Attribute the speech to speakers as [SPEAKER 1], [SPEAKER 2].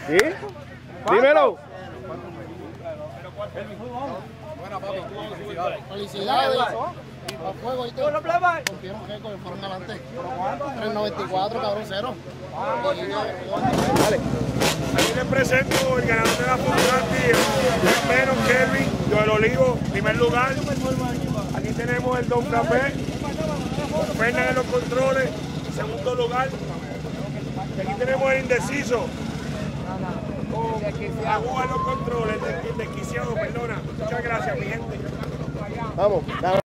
[SPEAKER 1] ¿Sí? Dímelo.
[SPEAKER 2] Bueno, papi, felicidades. Al fuego y todo. Rompieron récord, fueron adelante. 3.94, cabrón, 0.
[SPEAKER 1] Dale.
[SPEAKER 3] Aquí les presento el ganador de la fotografía, el menos Kelvin, Joel Olivo, primer lugar. Aquí tenemos el Don Café, Fernan en los controles, segundo lugar. Y aquí tenemos el indeciso, con Agua en los controles, el desquiciado, perdona. Muchas gracias, mi gente.
[SPEAKER 1] Vamos.